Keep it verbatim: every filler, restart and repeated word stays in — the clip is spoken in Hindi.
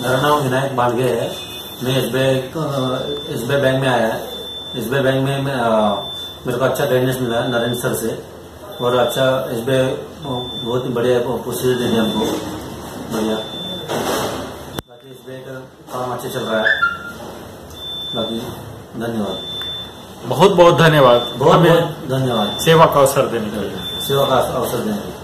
मेरा नाम विनायक बांडगे है। मैं S B I S B I bank में आया है। एस बी आई बैंक में मैं, आ, मेरे को अच्छा गाइडेंस मिला है नरेंद्र सर से, और अच्छा एस बी आई बहुत ही बढ़िया प्रोसीजर दे दिया हमको, बढ़िया। बाकी एस बी आई का काम अच्छा चल रहा है। बाकी धन्यवाद, बहुत बहुत धन्यवाद, बहुत बहुत धन्यवाद सेवा का अवसर देने के लिए, सेवा का अवसर देने के लिए।